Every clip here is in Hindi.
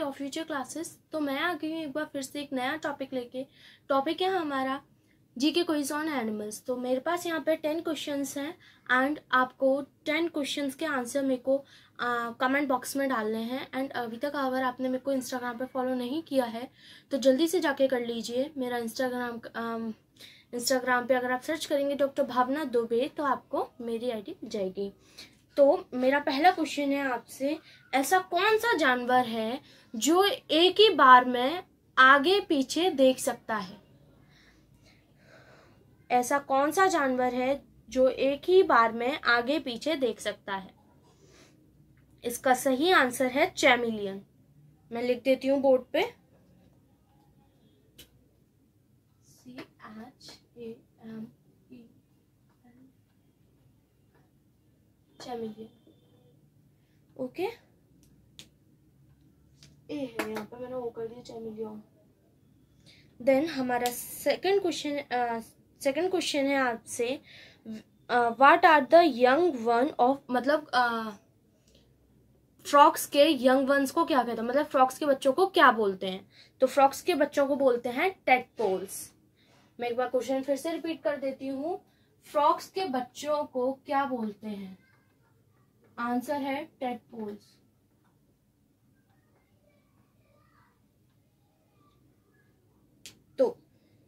और फ्यूचर क्लासेस। तो मैं आ गई हूँ एक बार फिर से एक नया टॉपिक लेके। टॉपिक है हमारा जीके क्विज ऑन एनिमल्स। तो मेरे पास यहाँ पे 10 क्वेश्चंस हैं एंड आपको 10 क्वेश्चंस के आंसर मेरे को कमेंट बॉक्स में डालने हैं। एंड अभी तक अगर आपने मेरे को इंस्टाग्राम पे फॉलो नहीं किया है तो जल्दी से जाके कर लीजिए। मेरा इंस्टाग्राम पे अगर आप सर्च करेंगे डॉक्टर भावना दुबे तो आपको मेरी आईडी मिल जाएगी। तो मेरा पहला क्वेश्चन है आपसे, ऐसा कौन सा जानवर है जो एक ही बार में आगे पीछे देख सकता है? ऐसा कौन सा जानवर है जो एक ही बार में आगे पीछे देख सकता है? इसका सही आंसर है चैमिलियन। मैं लिख देती हूँ बोर्ड पे, CHAMELIAN, चैमिलियन। ओके, ए है यहाँ पे, मैंने वो कर दिया चैमिलियन। देन हमारा सेकंड क्वेश्चन है आपसे, what are the young one of, मतलब फ्रॉक्स के यंग वंस को क्या कहते हैं, मतलब फ्रॉक्स के बच्चों को क्या बोलते हैं? तो फ्रॉक्स के बच्चों को बोलते हैं टेडपोल्स। मैं एक बार क्वेश्चन फिर से रिपीट कर देती हूँ, फ्रॉक्स के बच्चों को क्या बोलते हैं? आंसर है टेडपोल्स। तो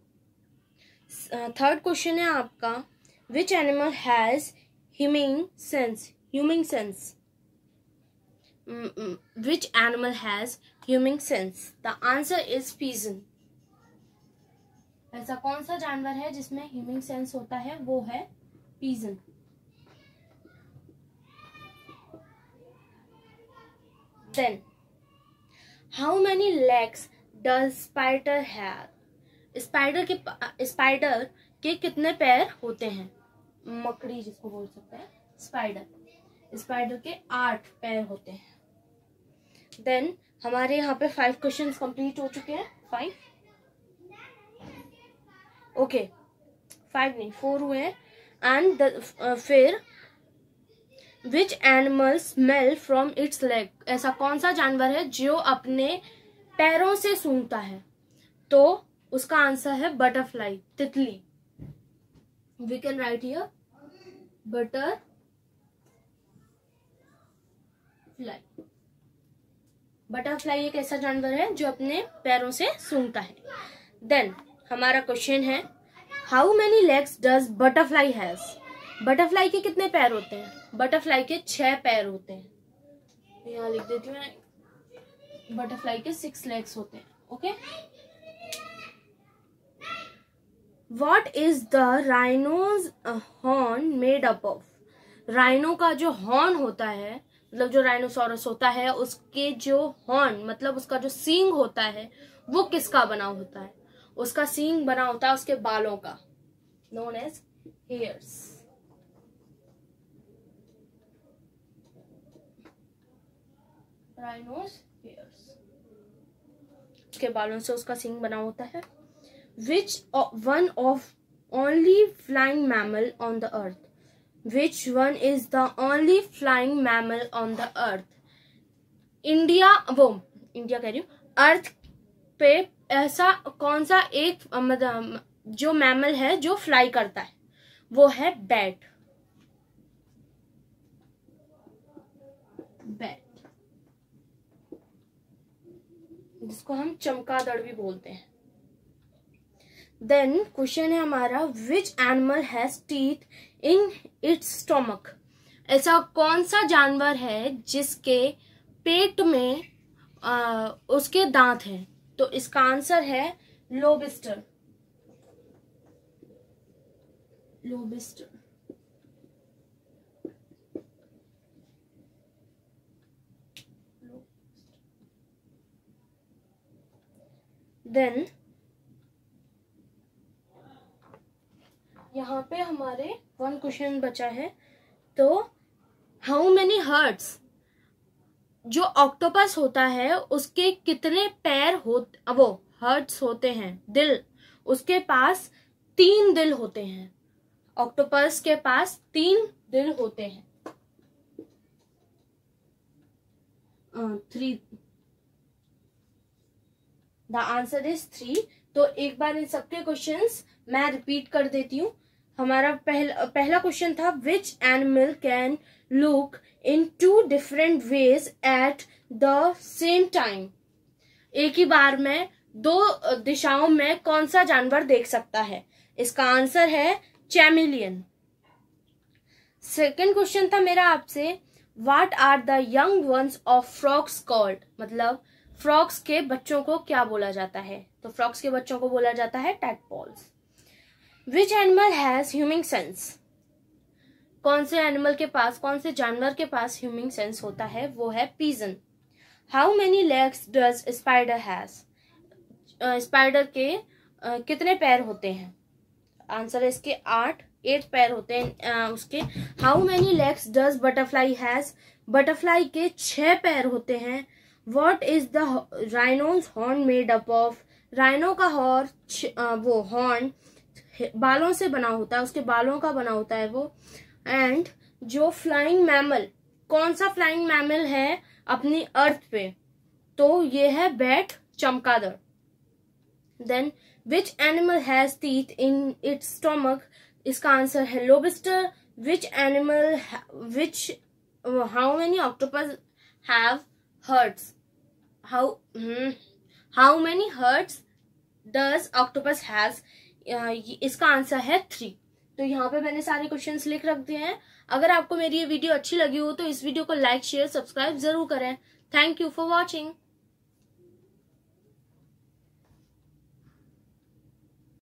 थर्ड क्वेश्चन है आपका, which animal has humming sense? Which animal has humming sense? The answer is pigeon. ऐसा कौन सा जानवर है जिसमें humming sense होता है? वो है pigeon. Then, how many legs does spider have? Spider के कितने पैर होते हैं? मकड़ी जिसको बोल सकते हैं स्पाइडर के 8 पैर होते हैं। देन हमारे यहाँ पे 5 क्वेश्चंस कंप्लीट हो चुके हैं। 5 ओके, 5 नहीं 4 हुए हैं। एंड फिर which animal smell from its leg? ऐसा कौन सा जानवर है जो अपने पैरों से सूंघता है? तो उसका आंसर है बटरफ्लाई, तितली। We can write here butterfly एक ऐसा जानवर है जो अपने पैरों से सूंघता है। देन हमारा क्वेश्चन है, how many legs does butterfly has? Butterfly के कितने पैर होते हैं? बटरफ्लाई के 6 पैर होते हैं। यहाँ लिख देती हूँ, बटरफ्लाई के 6 लेग्स होते हैं। Okay, what is the rhino's horn made up of? Rhino का जो हॉर्न होता है, मतलब जो राइनोसोरस होता है उसके जो हॉर्न, मतलब उसका जो सींग होता है, वो किसका बना होता है? उसका सींग बना होता है उसके बालों का, known as hairs. Rhino's hairs, उसके बालों से उसका सींग बना होता है। Which one of only flying mammal on the earth? Which one is the only flying mammal on the earth? India कह रही हूँ, अर्थ पे ऐसा कौन सा एक मतलब जो मैमल है जो फ्लाई करता है? वो है बैट। जिसको हम चमगादड़ भी बोलते हैं। देन क्वेश्चन है हमारा, which animal has teeth in its stomach? ऐसा कौन सा जानवर है जिसके पेट में उसके दांत हैं? तो इसका आंसर है लोबिस्टर। देन यहाँ पे हमारे 1 क्वेश्चन बचा है। तो हाउ मेनी हर्ट्स, जो ऑक्टोपस होता है उसके कितने पैर हर्ट्स होते हैं, दिल, उसके पास 3 दिल होते हैं। ऑक्टोपस के पास 3 दिल होते हैं। 3 द आंसर इज 3। तो एक बार इन सबके क्वेश्चंस मैं रिपीट कर देती हूँ। हमारा पहला क्वेश्चन था which animal can look in 2 different ways at the same time. एक ही बार में 2 दिशाओं में कौन सा जानवर देख सकता है? इसका आंसर है चैमिलियन। सेकेंड क्वेश्चन था मेरा आपसे, what are the young ones of frogs called, मतलब फ्रॉग्स के बच्चों को क्या बोला जाता है? तो फ्रॉग्स के बच्चों को बोला जाता है tadpoles. Which animal has humming sense, कौन से एनिमल के पास, कौन से जानवर के पास ह्यूमिंग सेंस होता है? वो है pigeon. How many legs does spider has, spider के कितने पैर होते हैं? आंसर है इसके 8 पैर होते हैं उसके। How many legs does butterfly has, butterfly के 6 पैर होते हैं। What is the rhino's horn made up of, rhino का वो हॉर्न बालों से बना होता है, उसके बालों का बना होता है वो। एंड जो फ्लाइंग मैमल, कौन सा फ्लाइंग मैमल है अपनी अर्थ पे? तो ये है बैट, चमगादड़। Then which animal has teeth in its stomach, इसका आंसर है lobster. Which animal, how many octopus have hearts, how many hearts does octopus has, इसका आंसर है 3। तो यहाँ पे मैंने सारे क्वेश्चंस लिख रख दिए हैं। अगर आपको मेरी ये वीडियो अच्छी लगी हो तो इस वीडियो को लाइक, शेयर, सब्सक्राइब जरूर करें। Thank you for watching.